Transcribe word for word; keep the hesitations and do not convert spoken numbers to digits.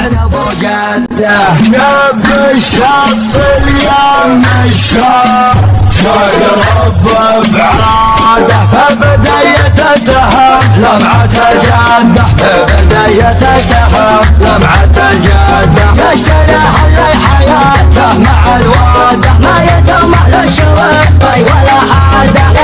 انا فوقته نبي الشخص اليوم الشاط تقرب بعاده بداية تهم لمعة الجنة بداية تهم لمعة الجنة